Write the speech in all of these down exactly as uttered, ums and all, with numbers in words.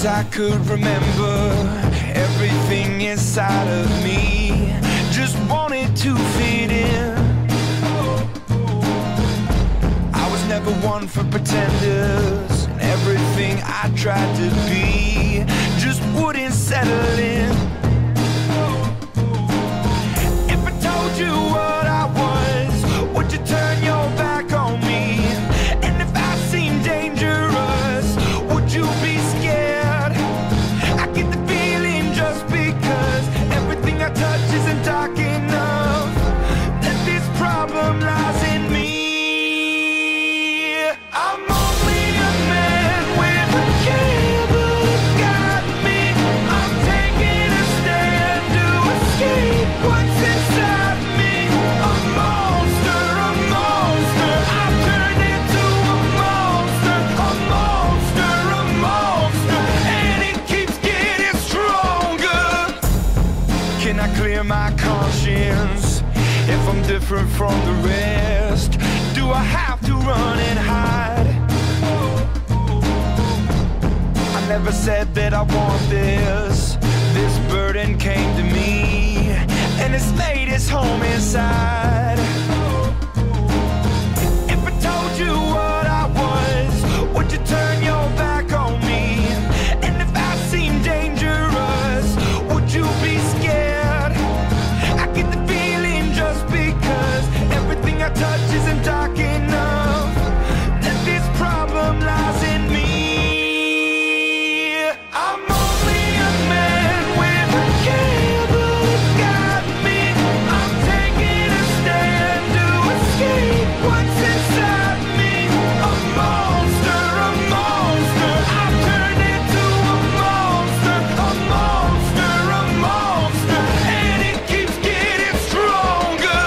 I could remember, everything inside of me just wanted to fit in. I was never one for pretenders, and everything I tried to be just wouldn't settle in. If I told you what I was, would you turn your back on me? And if I seemed dangerous, would you be scared? I get the feeling just because everything I touch isn't dark enough, that this problem lies in me. I'm only a man with a cable got me. I'm taking a stand to escape what's inside me. A monster, a monster, I've turned into a monster. A monster, a monster, and it keeps getting stronger. Can I clear my conscience if I'm different from the rest? Do I have to run and hide? I never said that I want this. This burden came to me, and it's laid its home inside. If I told you what I was, would you turn your back on me? And if I seem dangerous, would you be scared? I get the feeling just because everything I touch isn't dark enough, that this problem lies in me. I'm only a man with a cable got me. I'm taking a stand to escape what's inside me. A monster, a monster, I've turned into a monster. A monster, a monster, and it keeps getting stronger.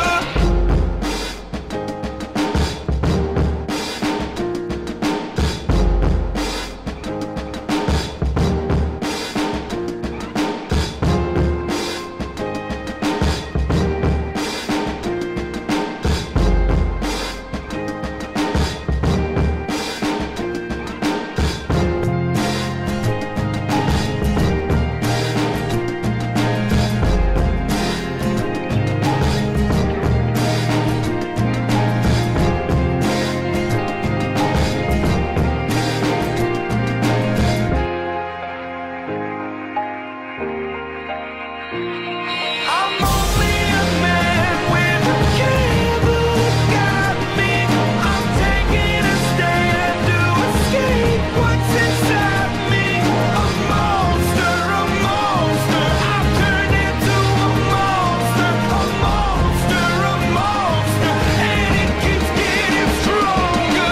I'm only a man with a cable got me. I'm taking a stand to escape what's inside me. A monster, a monster, I've turned into a monster. A monster, a monster, and it keeps getting stronger.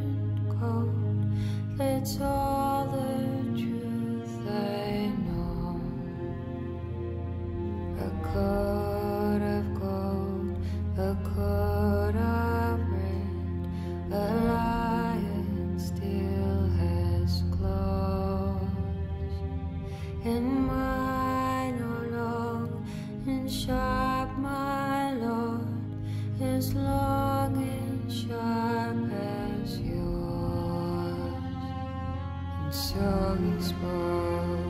It's all the truth I know. long and sharp as yours, and so he spoke.